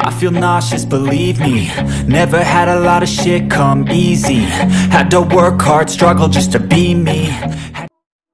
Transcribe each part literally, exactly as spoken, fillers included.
I feel nauseous, believe me. Never had a lot of shit come easy. Had to work hard, struggle just to be me. Had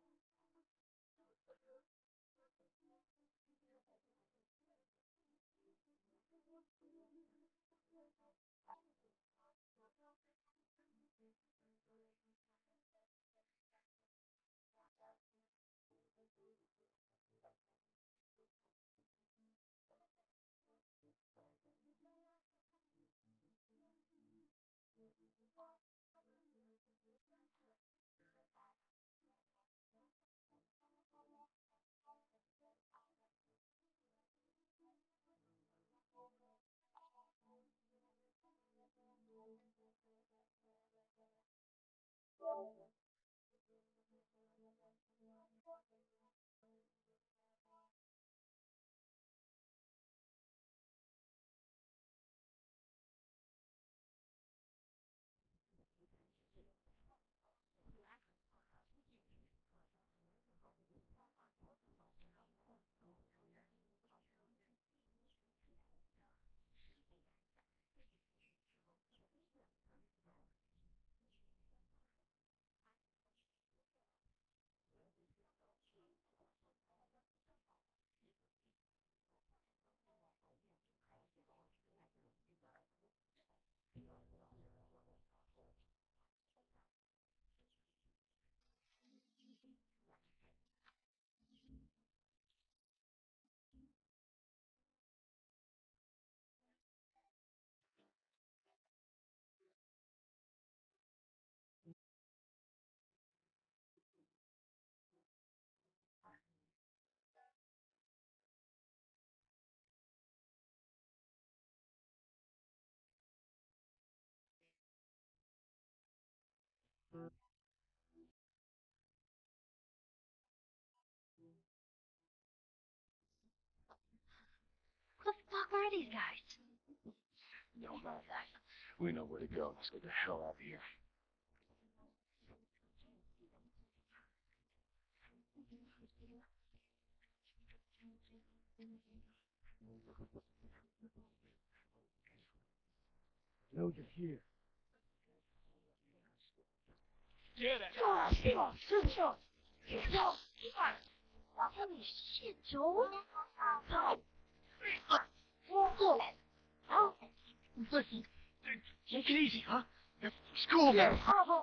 Who the fuck are these guys? Don't know that. We know where to go. Let's get the hell out of here. No, you're here. Get it! Holy shit, Joel. Listen, take it easy, huh? It's cool, man.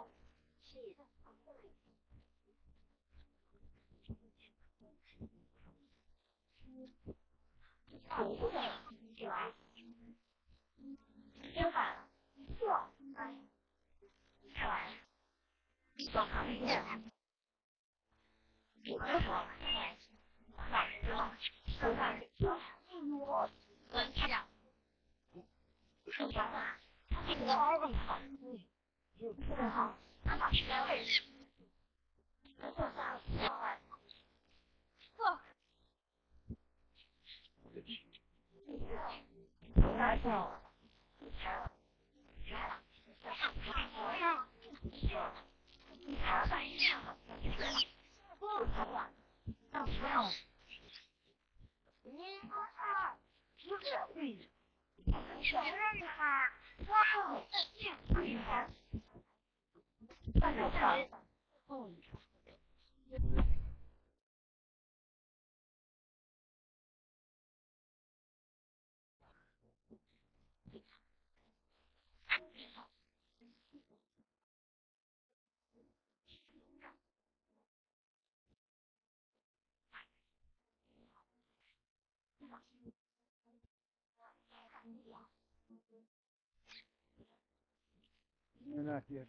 You're not yet.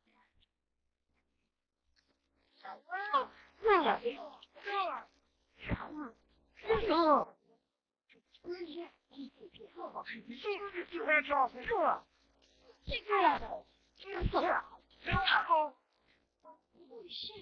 Hands off me! Holy shit.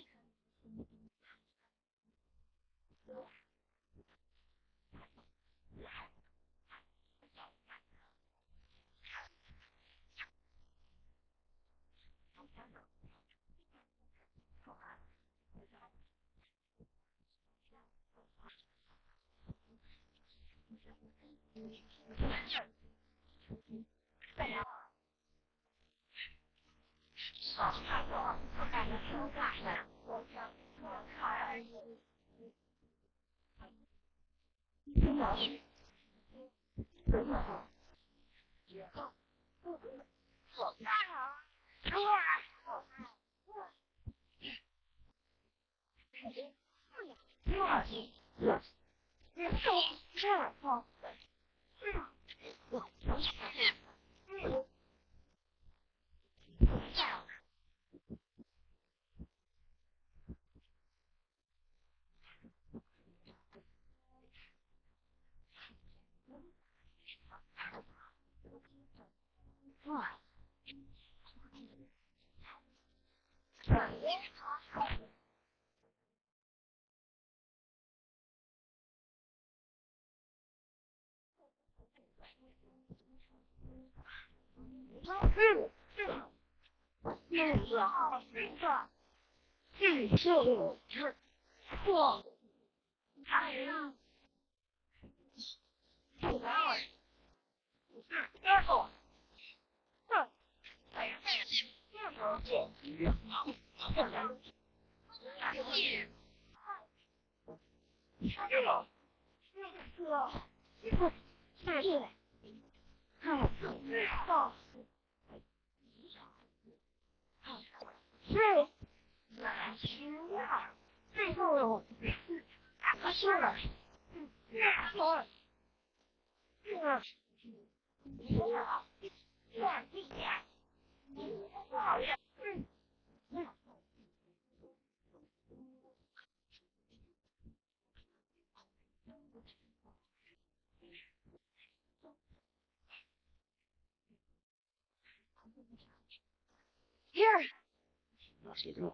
Here! Let's go.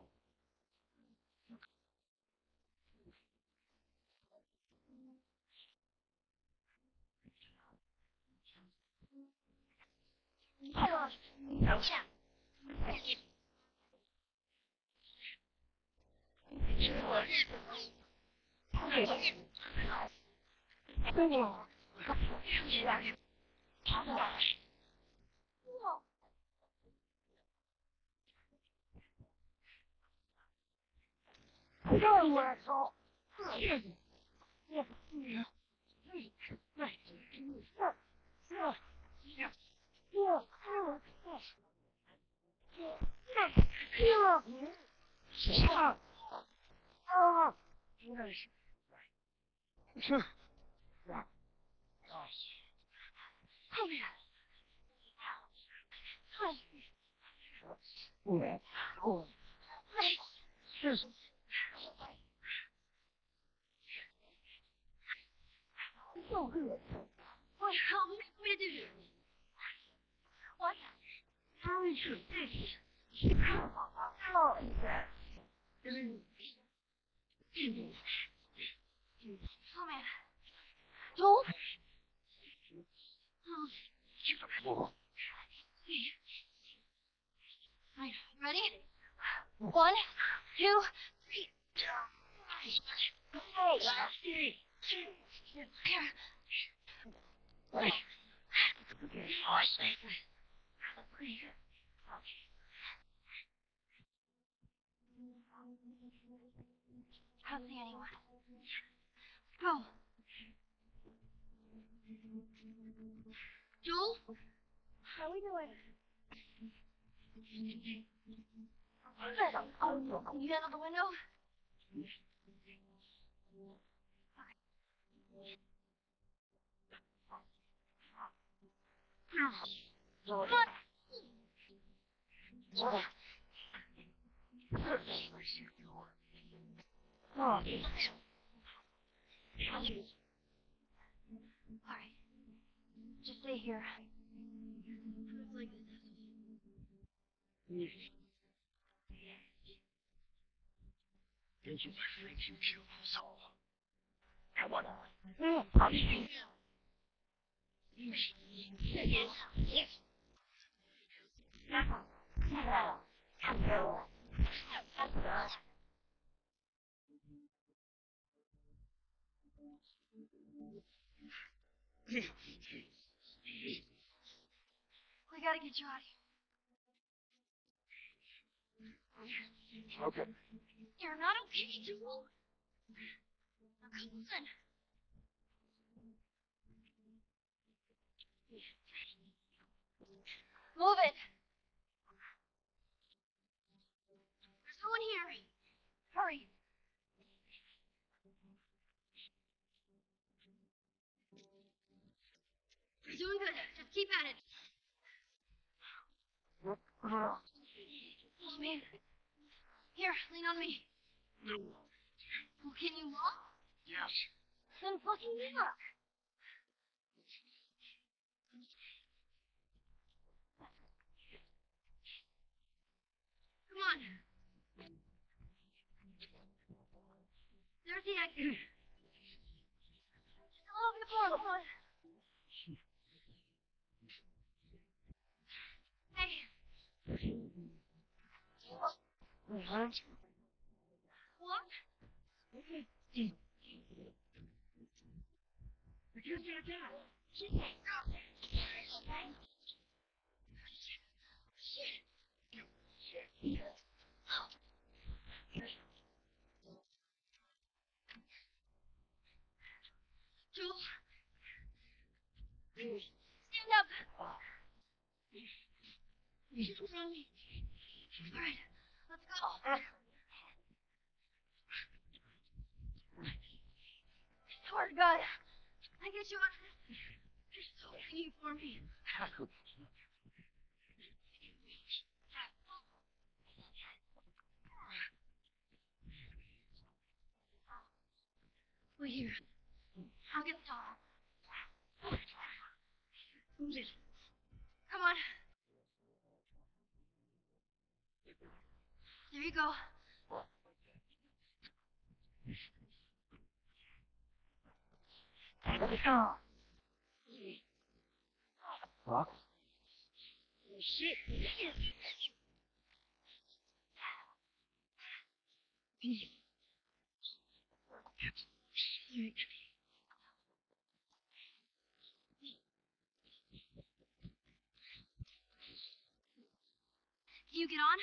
What? How am I going to do this? What? How is this? How is that? Oh man. Joel? Oh. Right, ready? One, two, three. Hey. Here. I don't see anyone. Go. Joel? How are we doing? Oh, can you get out the window? Come on. Alright. Just stay here. Proves like this. Those are my friends you killed us all. Come on. We gotta get you out of here. Okay. You're not okay, Joel. Now come on. Move it! There's no one here. Hurry. You're doing good. Just keep at it. Oh, man. Here, lean on me. No. Well, can you walk? Yes. Then fucking walk. Come on. There's the exit. Just a little bit more. Come on. Hey. What? Walk. You're gonna die. Joel. Stand up. What's wrong? All right. Let's go. I swear to God. I get you out of this. You're so waiting for me. Wait here. I'll get the top. Move it. Come on. There you go. Fuck. Shit. Can you get on?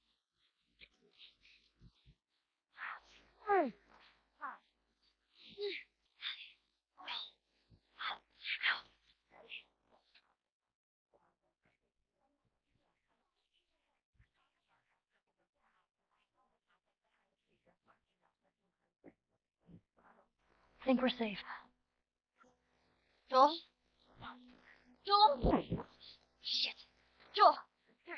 I think we're safe. Joel? Joel? Shit. Joel! Here.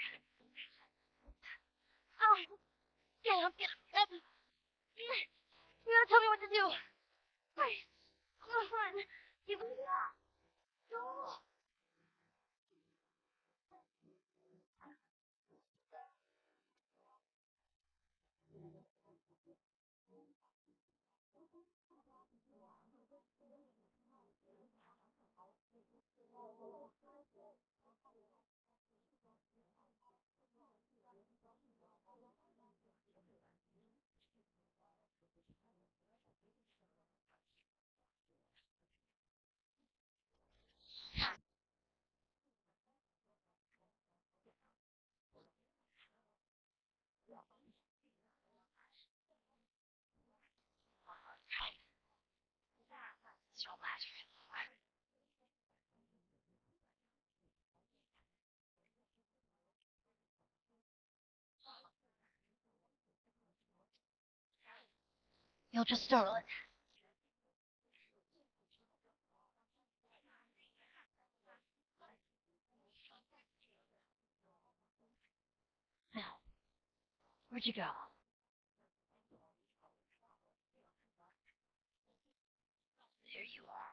Oh. Get up, get up, get up. You gotta tell me what to do. Hurry. Come on. You... Joel! It's your last trip. You'll just startle it. Now, where'd you go? There you are.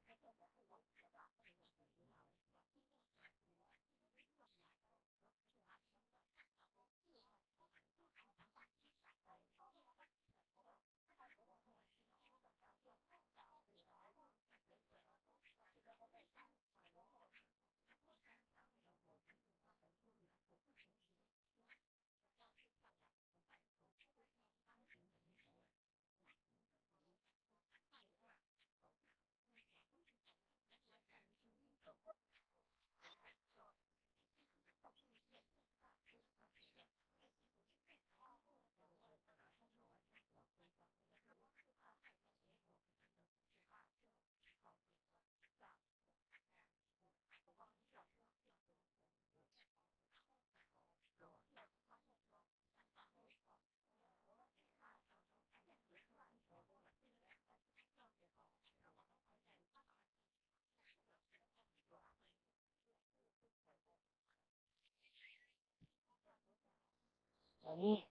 哎，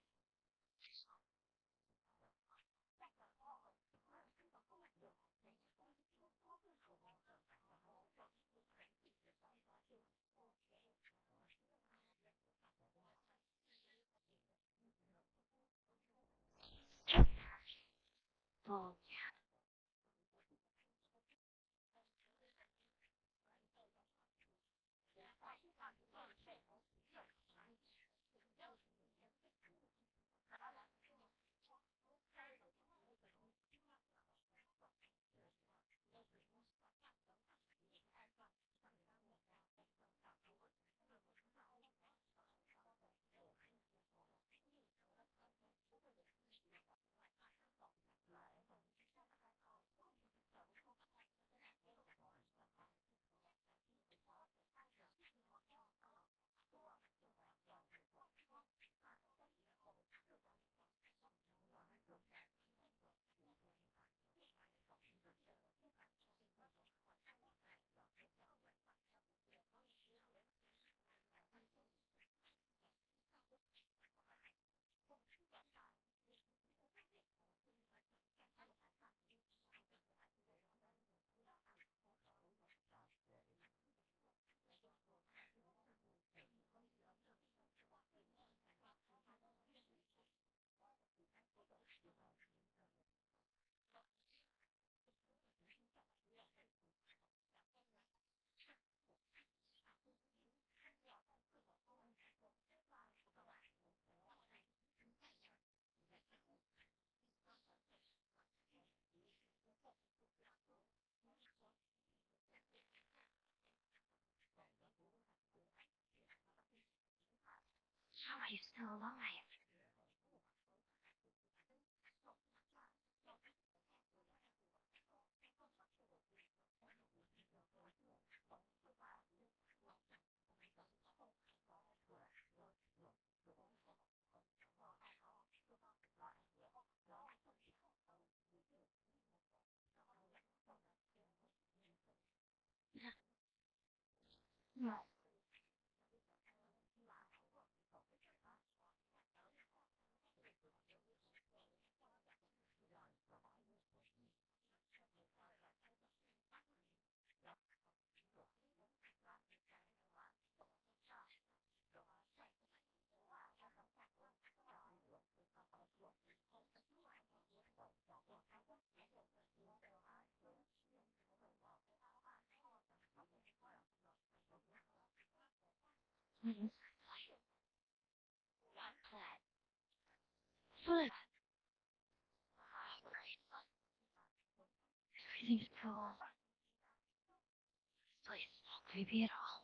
哦，how are you still alive? No. Mm-hmm. Good. Everything's cool. This place is not creepy at all.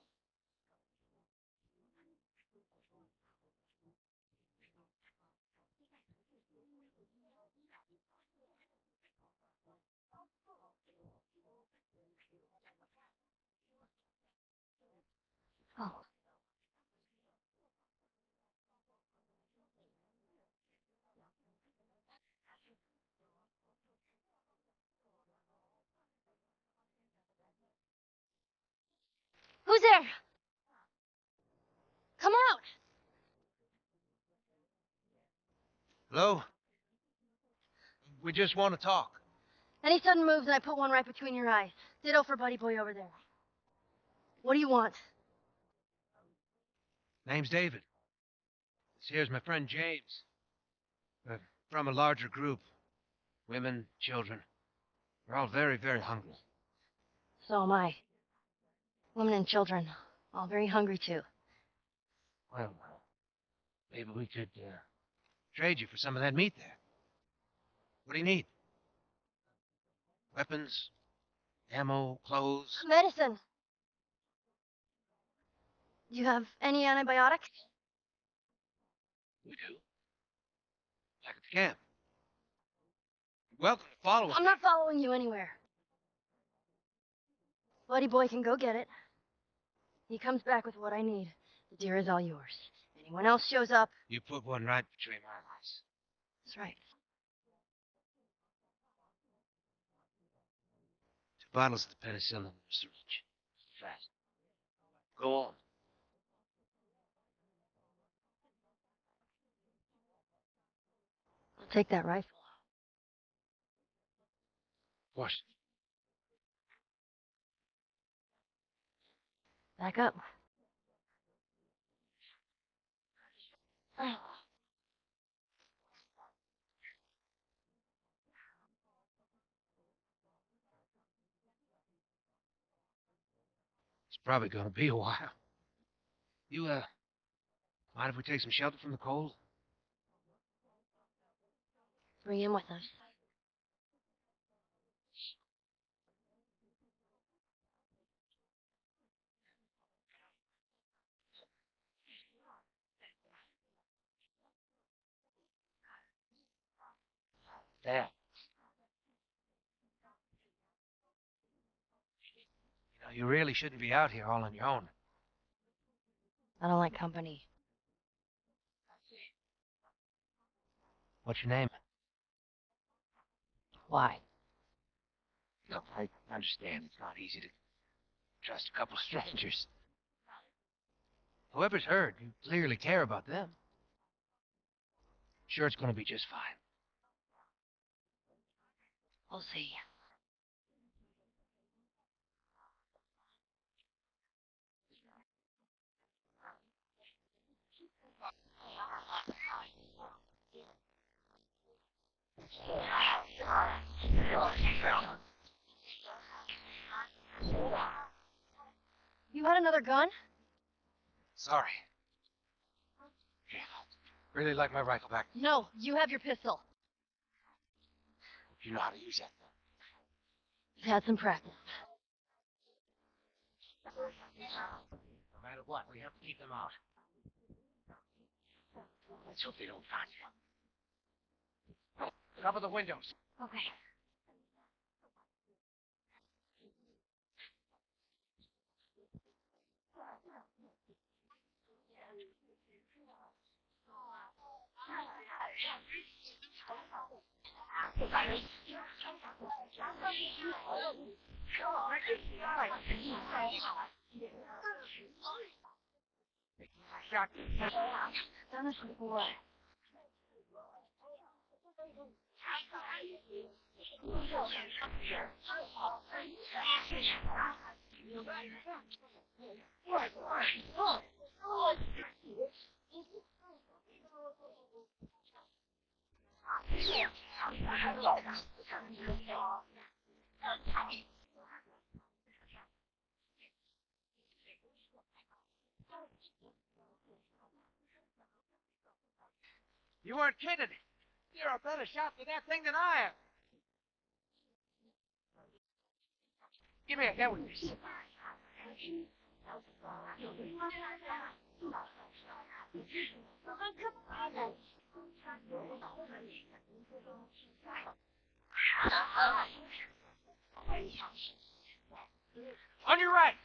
Oh. Who's there? Come out! Hello? We just want to talk. Any sudden moves and I put one right between your eyes. Ditto for Buddy Boy over there. What do you want? Name's David. This here's my friend James. We're from a larger group. Women, children. We're all very, very hungry. So am I. Women and children. All very hungry too. Well, maybe we could uh, trade you for some of that meat there. What do you need? Weapons? Ammo? Clothes? Medicine! Do you have any antibiotics? We do. Back at the camp. You're welcome to follow us. I'm not following you anywhere. Buddy Boy can go get it. He comes back with what I need. The deer is all yours. Anyone else shows up... You put one right between my eyes. That's right. Two bottles of the penicillin in the syringe. Fast. Go on. I'll take that rifle. Of course. Back up. It's probably gonna be a while. You, uh, mind if we take some shelter from the cold? Bring him with us. There. You know, you really shouldn't be out here all on your own. I don't like company. What's your name? Why? Look, I understand it's not easy to trust a couple of strangers. Whoever's hurt, you clearly care about them. Sure, it's gonna be just fine. We'll see. You had another gun? Sorry. Really like my rifle back. No, you have your pistol. You know how to use that. You've had some practice. No matter what, we have to keep them out. Let's hope they don't find you. Cover the windows. Okay. Done this before. You weren't kidding. You're a better shot with that thing than I am. Give me a hand with this. On your right.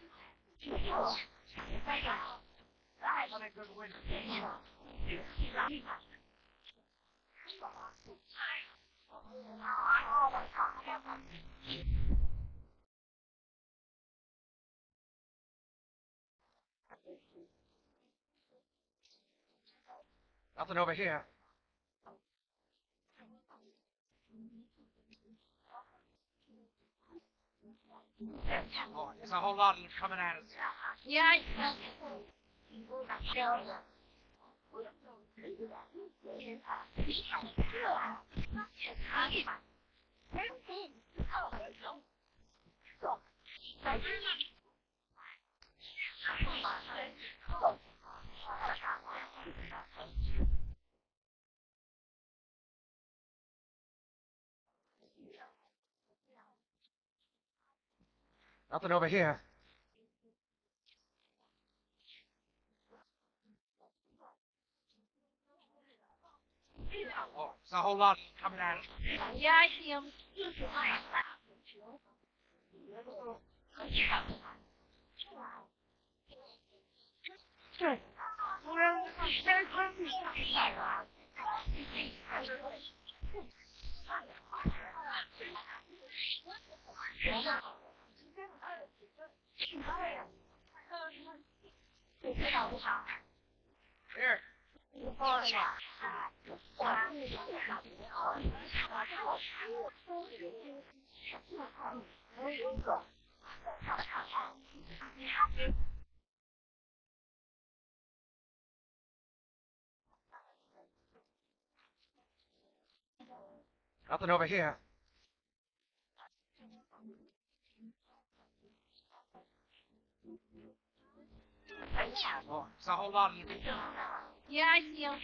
On a good wind. Nothing over here. Oh, there's a whole lot of them coming at us. Yeah, I Nothing over here. Oh, there's a whole lot of them coming at us. yeah, I see him. Here. Nothing over here. Oh, there's a whole lot of them. Yeah, I see him.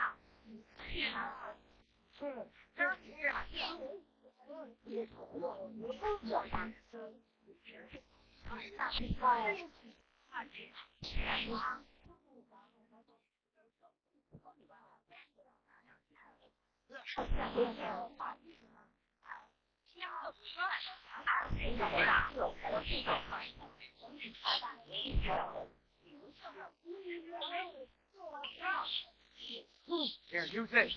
Here, use this.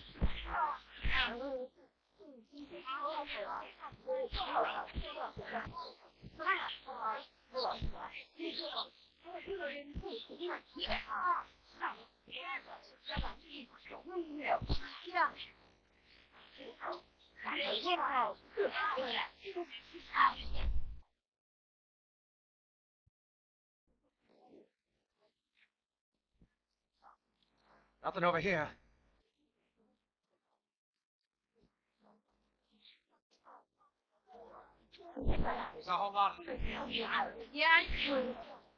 Nothing over here. There's a whole lot of them. Yeah, I see him.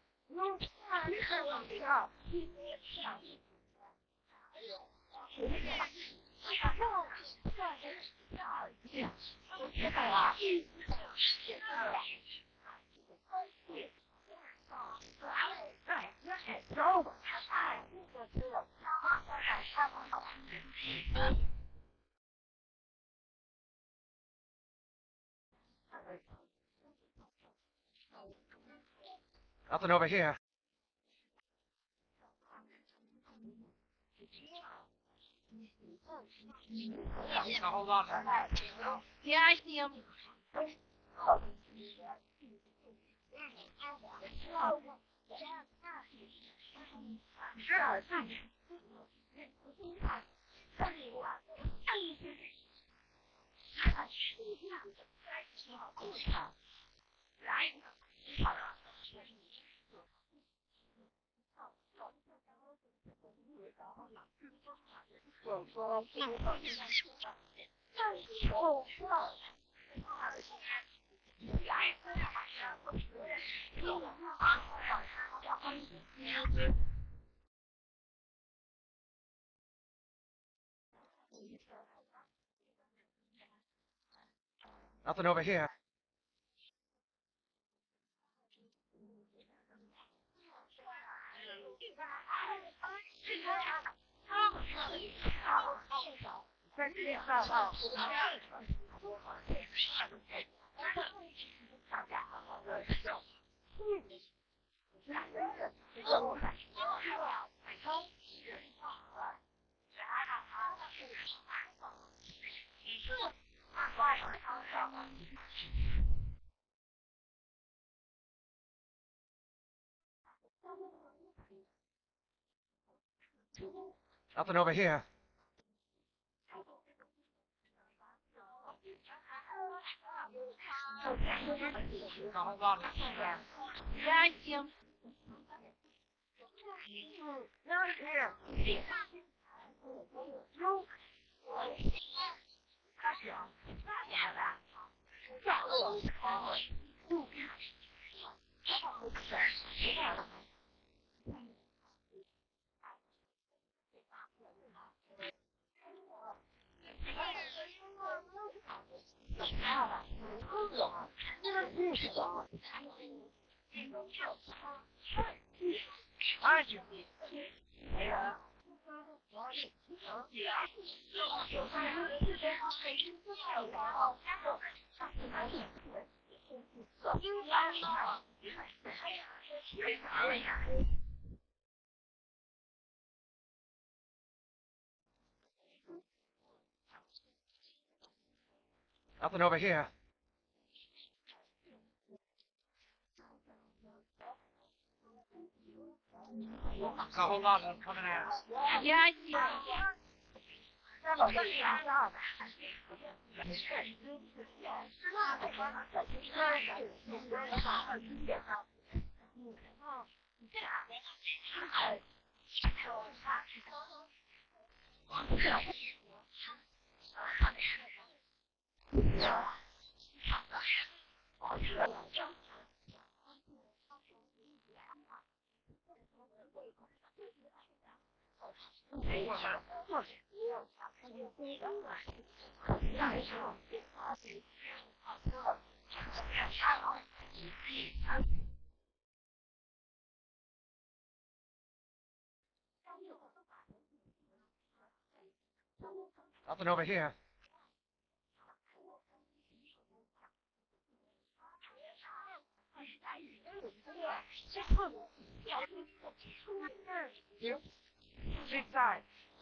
Nothing over here. There's a whole lot of them. Yeah, I see him. Nothing over here. Nothing over here. Hold on. Yeah, Jim. Not here. No. Behind you. Nothing over here. So hold on, I'm coming at us. Yeah, Jim. Nothing over here. Inside.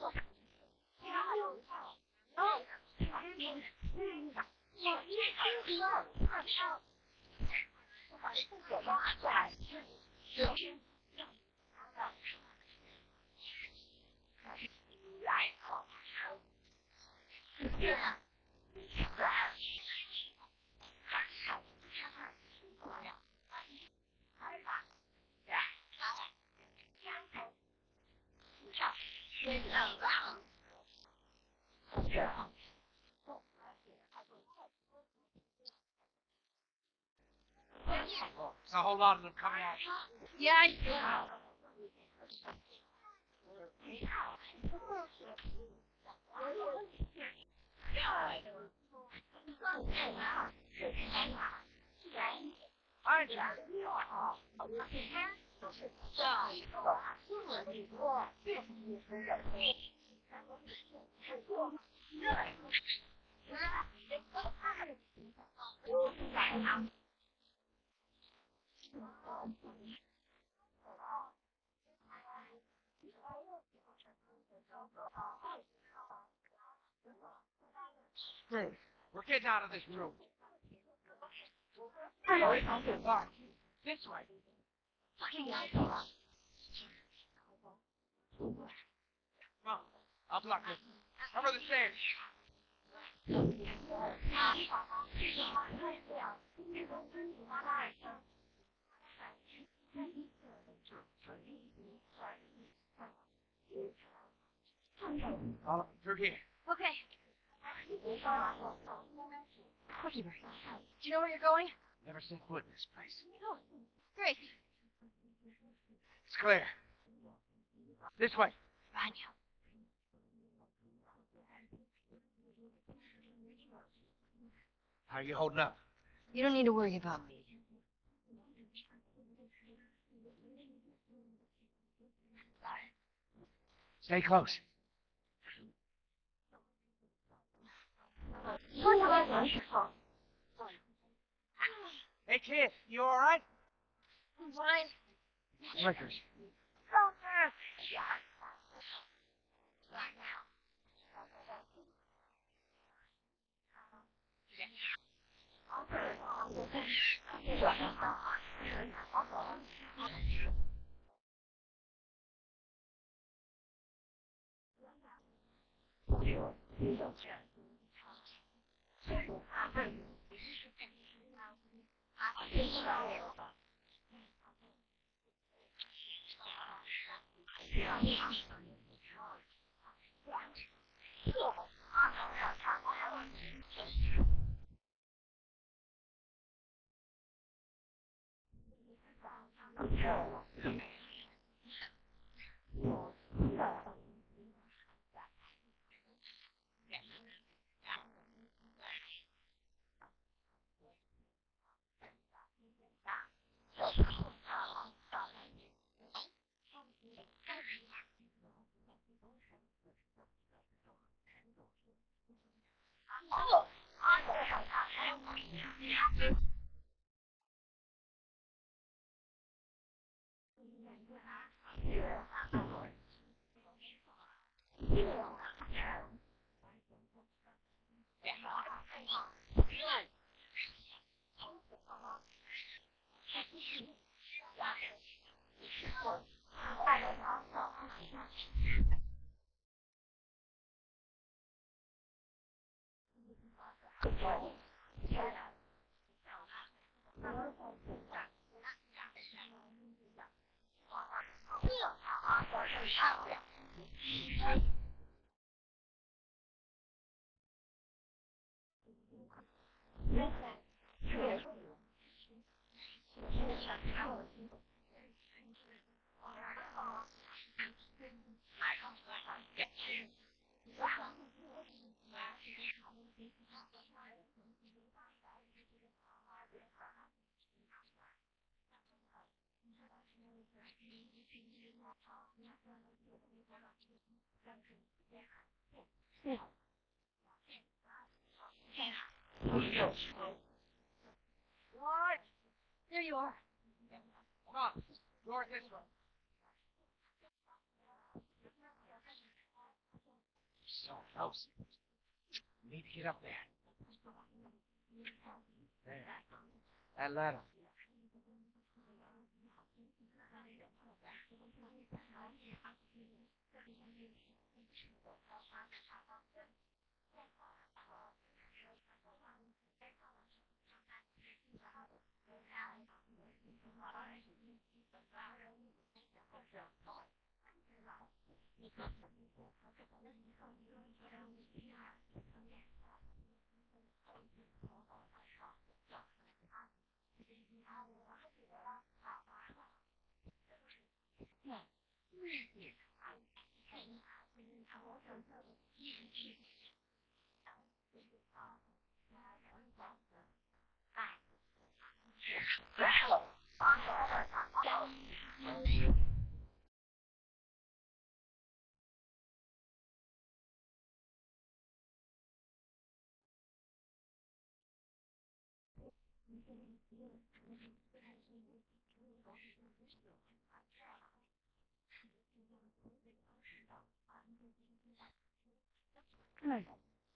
So hold on, I'm coming at you. Yeah, Jim. Behind you. Screw. We're getting out of this room. Look, this way. Come on, I'll block this. Cover the stairs. Oh, through here. Okay. Cookie Bear, do you know where you're going? Never set foot in this place. Oh, great. It's clear. This way. Behind you. How are you holding up? You don't need to worry about me. Stay close. Hey, kid, you all right? I'm fine. Slickers. What? There you are. Come on. Door this way. So close. You need to get up there. There. That ladder. Good.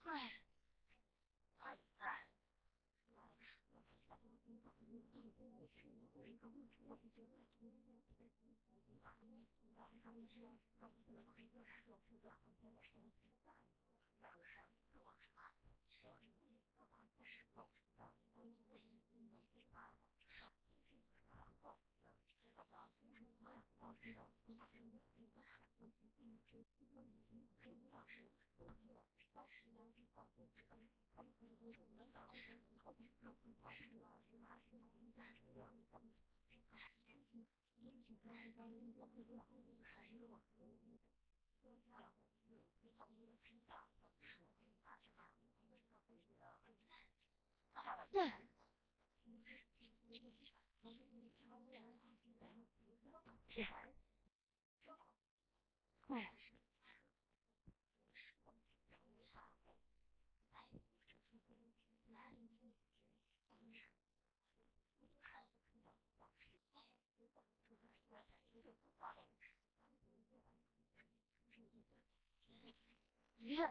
Yeah. Yeah.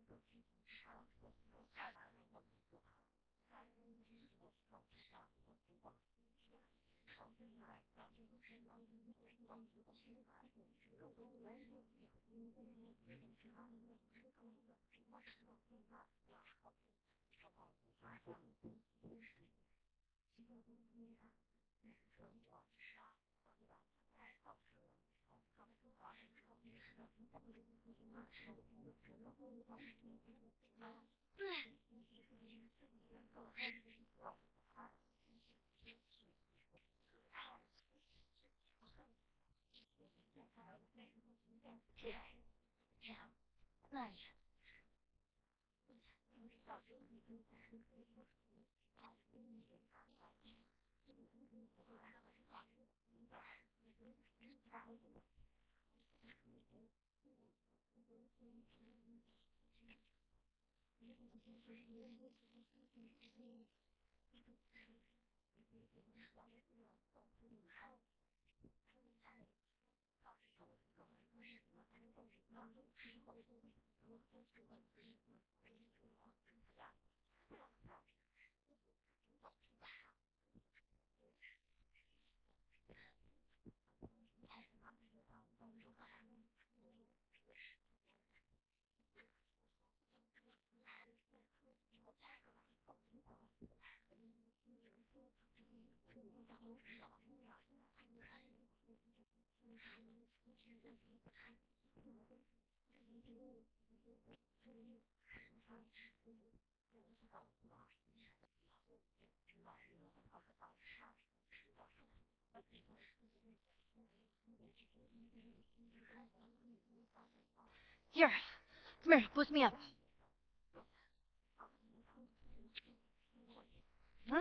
Here, come here, boost me up. Huh?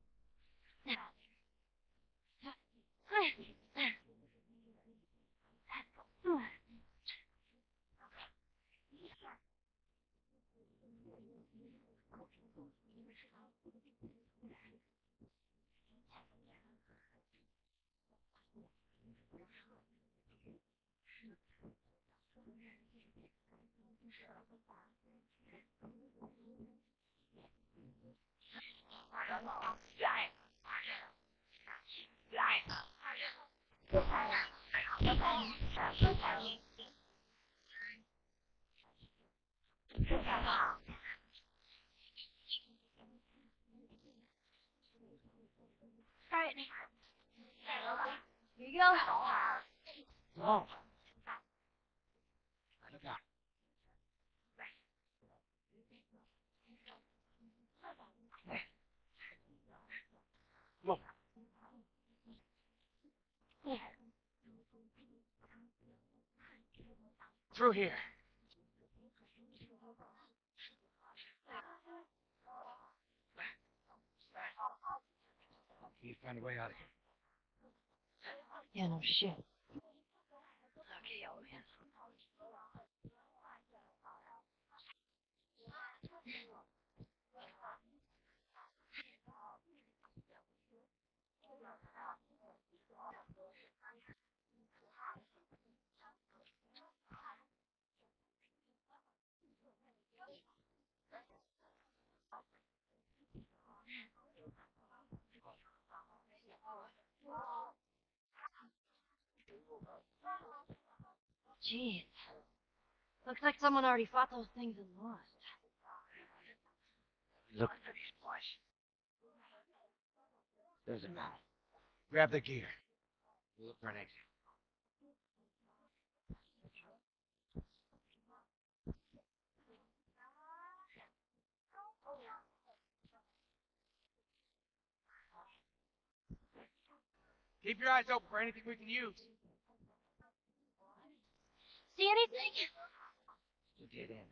Alright. Here you go. Whoa. Look out. Whoa. Through here. You find a way out of here. Yeah, no shit. Okay, old man. Jeez. Looks like someone already fought those things and lost. Looking for these boys. Doesn't matter. Grab the gear. We'll look for an exit. Keep your eyes open for anything we can use. See anything? You did end.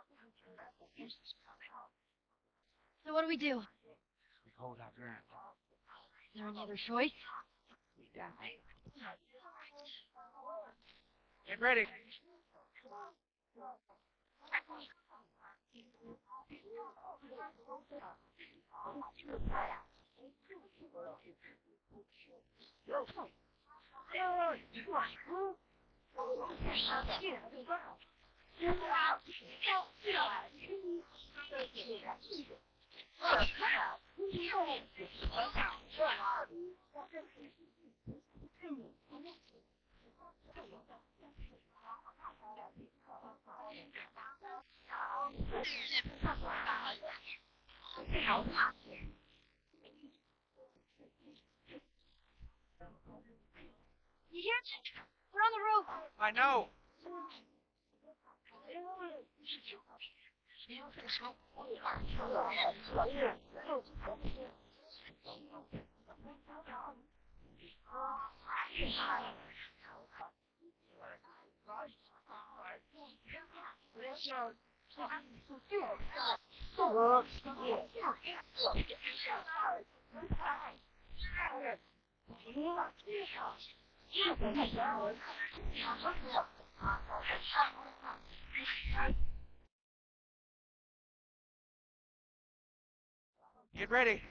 So what do we do? We hold our ground. Is there any other choice? We die. Get ready. You hear it? We're on the roof. I know. Get ready.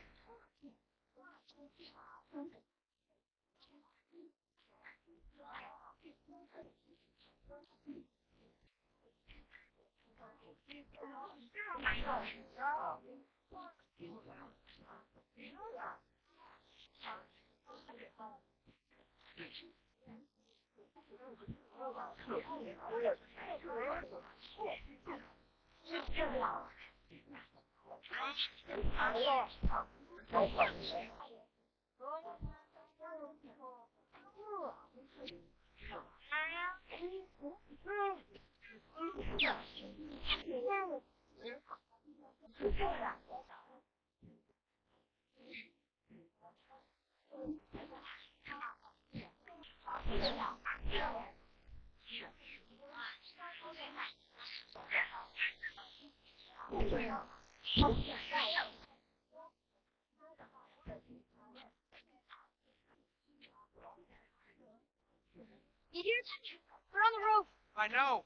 You hear it? We're on the roof. I know.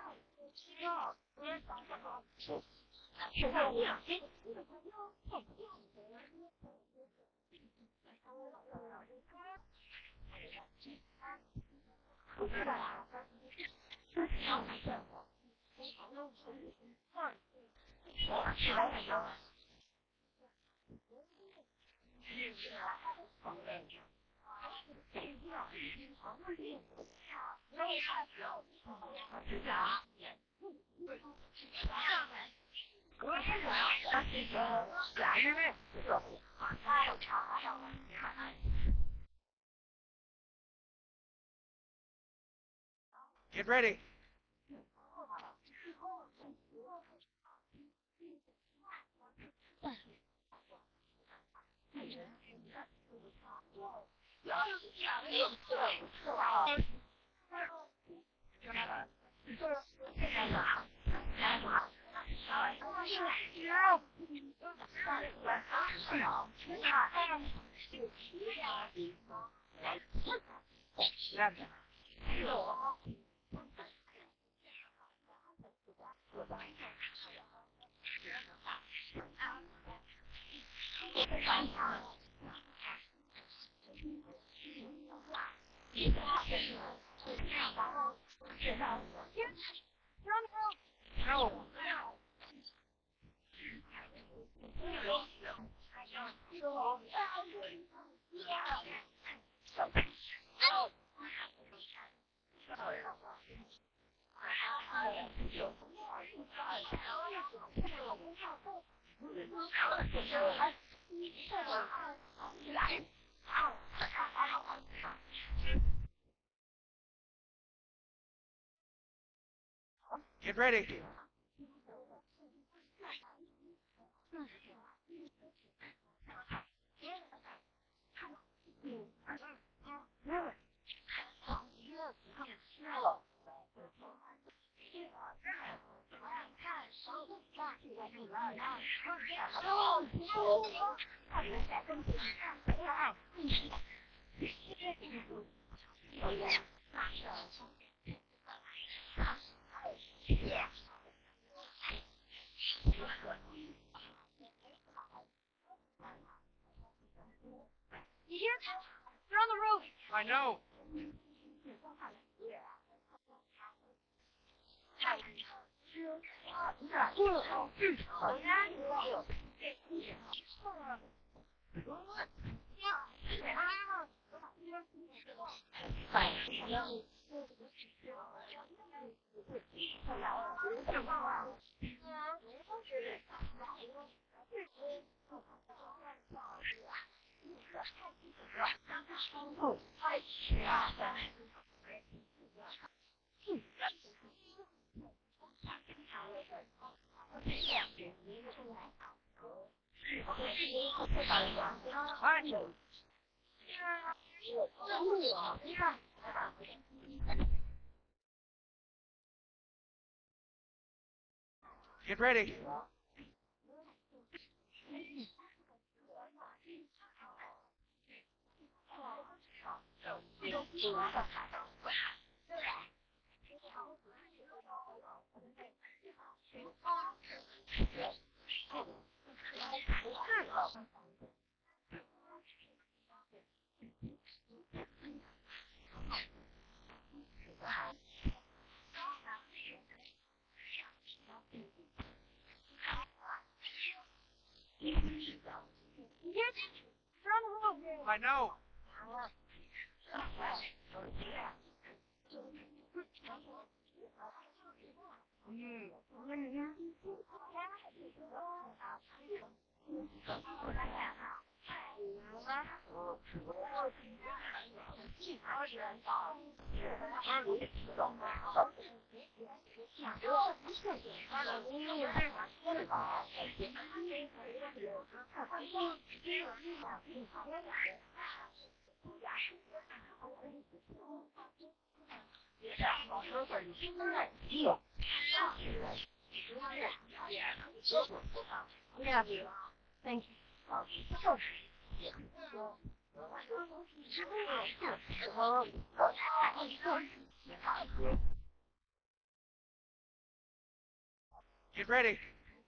Get ready. We're on the roof. No. Get ready. You hear it? We're on the roof. I know. Get ready. I know. Thank you. Get ready.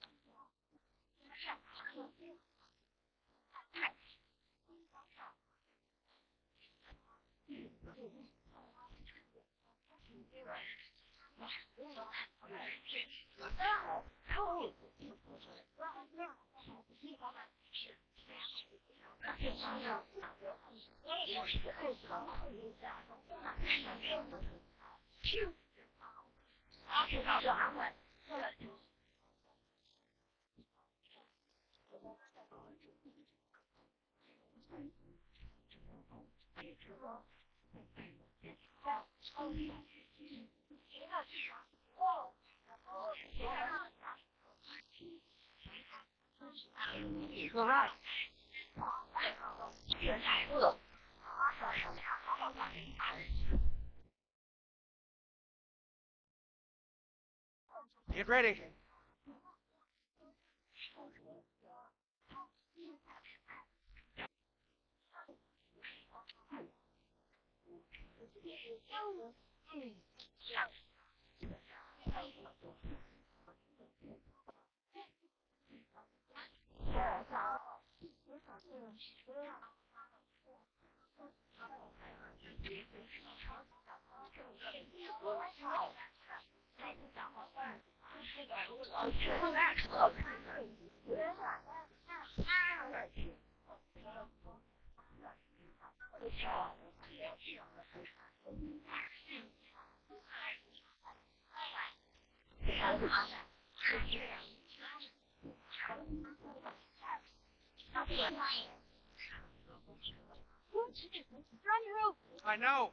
You're right. Get ready. I know.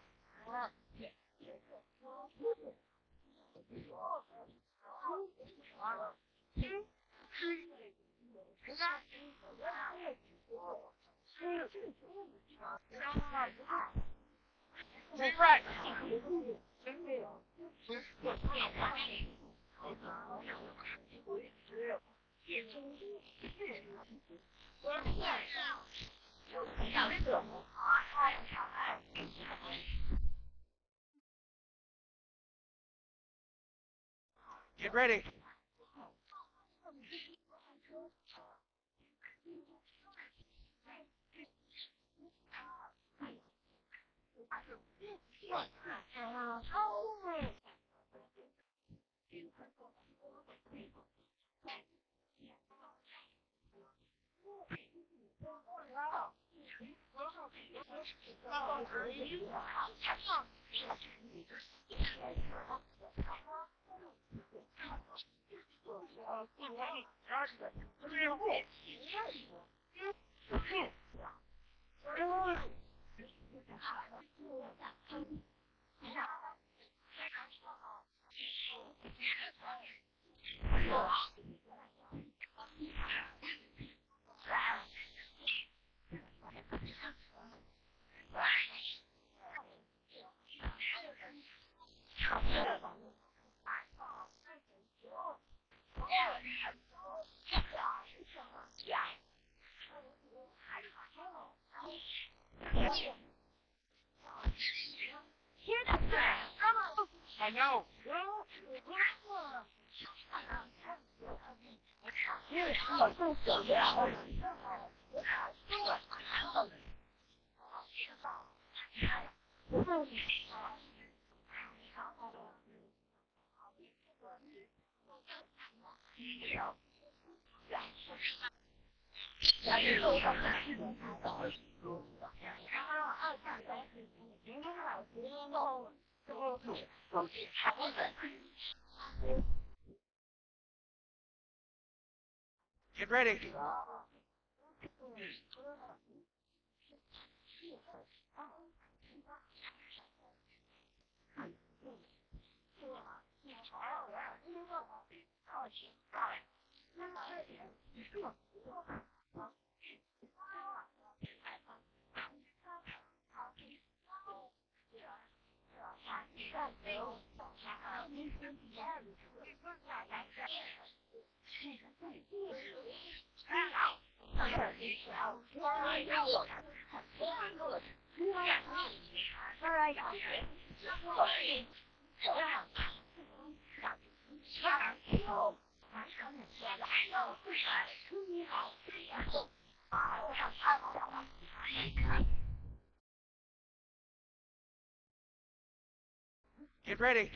Take right. Get ready. I know. Get ready. Get ready.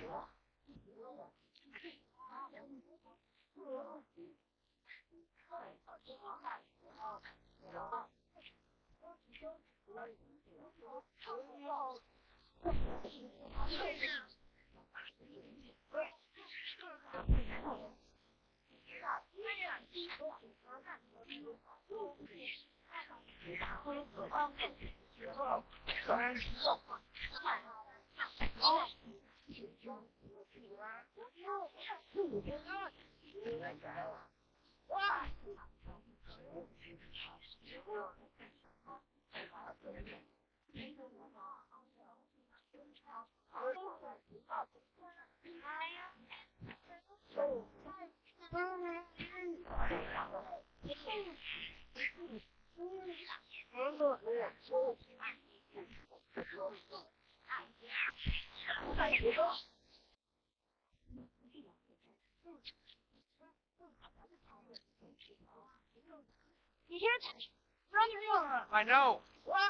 You hear that? Run! I know.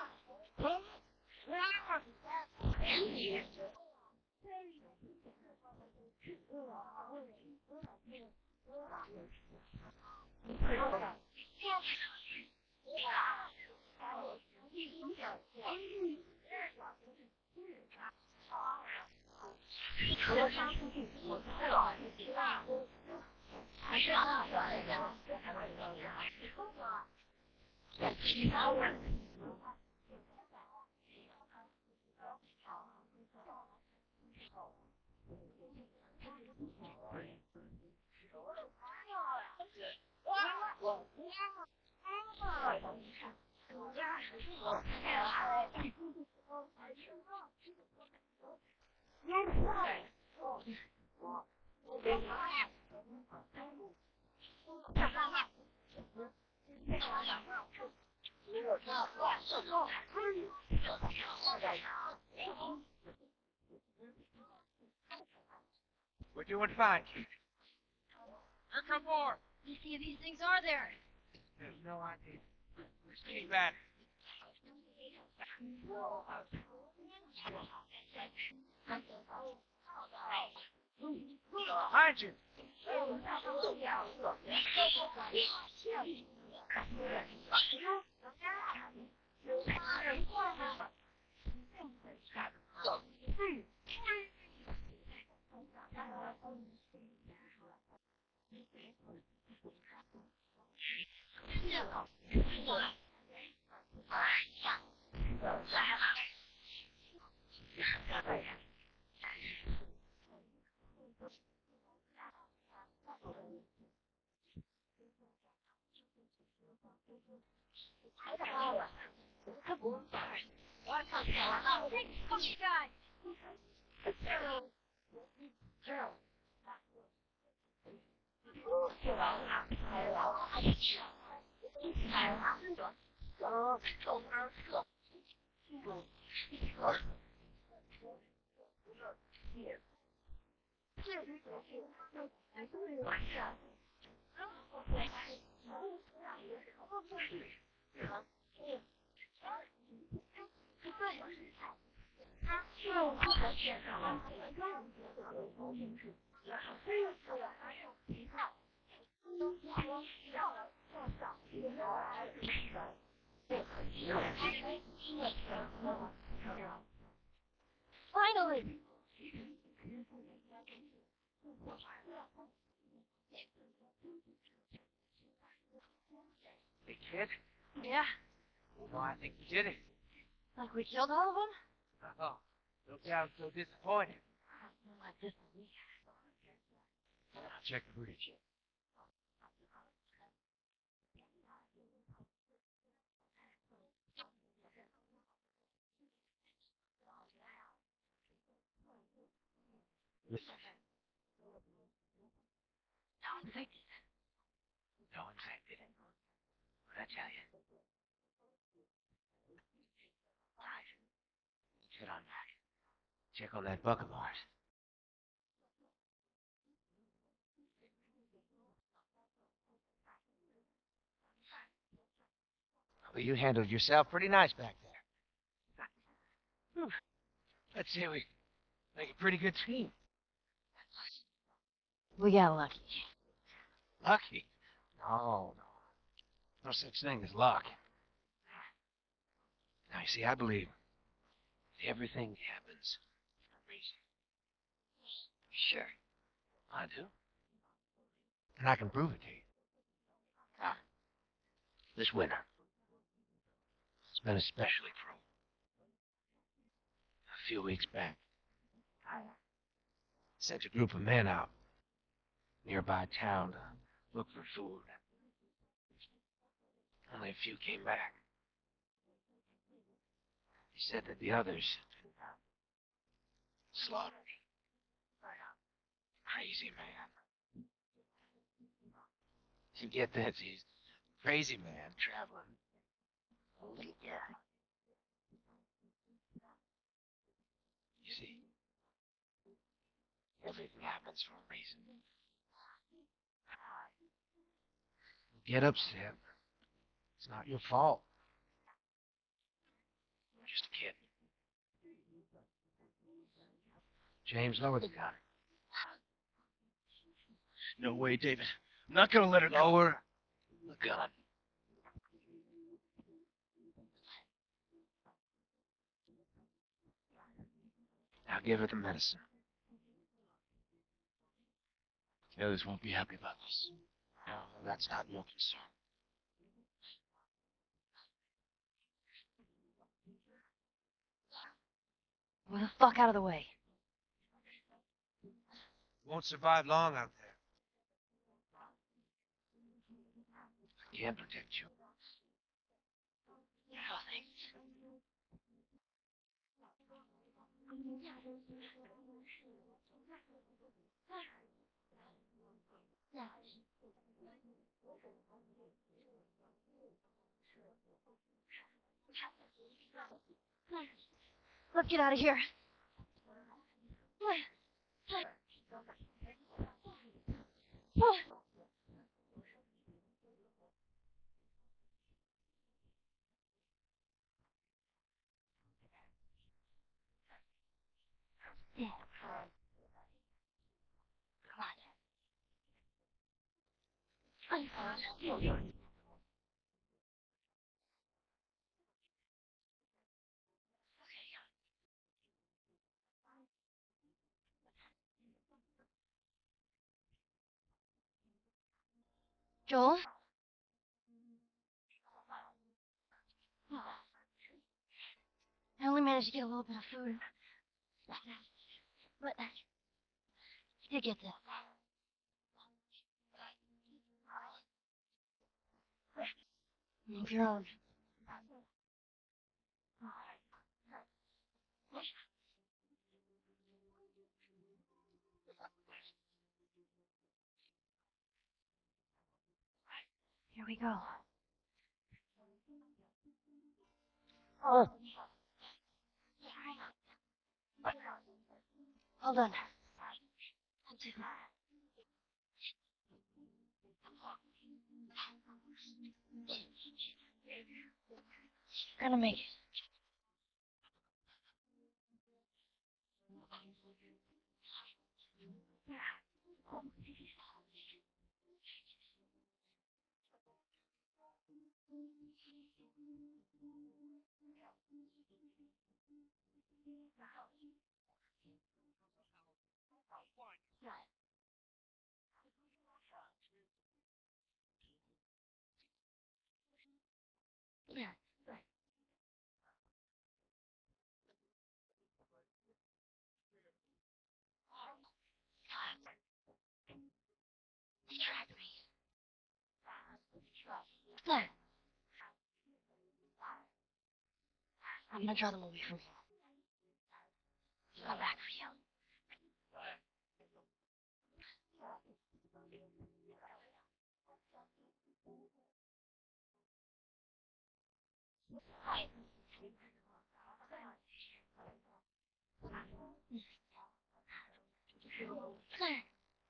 We're doing fine. Here come more. How many of these things are there? There's no idea. Let's keep at it. Behind you. Finally! Hey, kid. Yeah, No, I think we did it. like we killed all of them? Oh, don't sound so disappointed. Like this. I'll check the bridge. Listen, No infected. no infected. What'd I tell you? Right. Get on back. Check on that buck of ours. Well, you handled yourself pretty nice back there. Whew. I'd say we make a pretty good team. We got lucky. Lucky? No, no. No such thing as luck. Now, you see, I believe everything happens for a reason. Sure. I do. And I can prove it to you. Now, this winter, it's been especially cruel. A few weeks back, I sent a group of men out nearby town to look for food. Only a few came back. He said that the others had been slaughtered by a crazy man. You get this, he's a crazy man traveling a little girl. You see, everything happens for a reason. Get upset. It's not your fault. You're just a kid. James, lower the gun. No way, David. I'm not gonna let her go. Lower the gun. Now give her the medicine. The others won't be happy about this. No, that's not your concern. Move the fuck out of the way. Won't survive long out there. I can't protect you. Oh, thanks. Let's get out of here. Yeah. Come on. I found you. Joel? I only managed to get a little bit of food. But I did get this. Make your own. Here we go. Oh. Hold on. That's it. Gonna make it. Yeah. They tracked me. There. I'm gonna draw them away from you. Come back for you. There.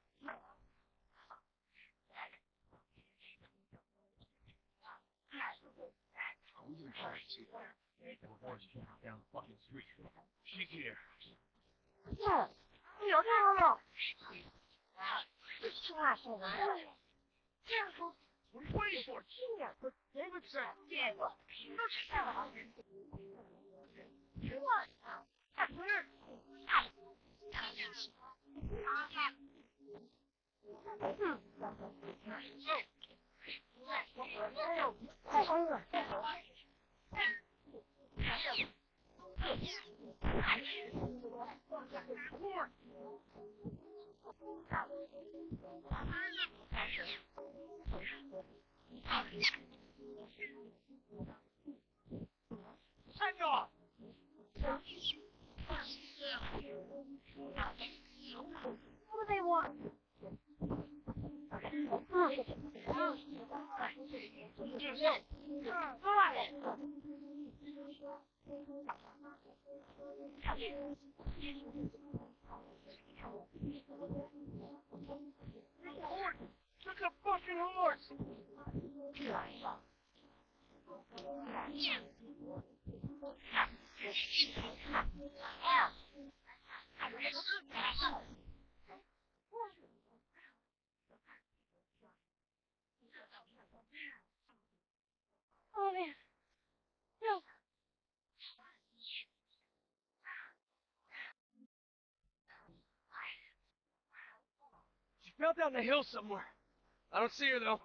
Down the fucking street. She's here. No. No, no, no, no. It's too hot for that. Careful. What are you waiting for? But David said, yeah, look. What? Where? Hang on! What do they want? Took a fucking horse! Oh man. No. She fell down the hill somewhere. I don't see her though.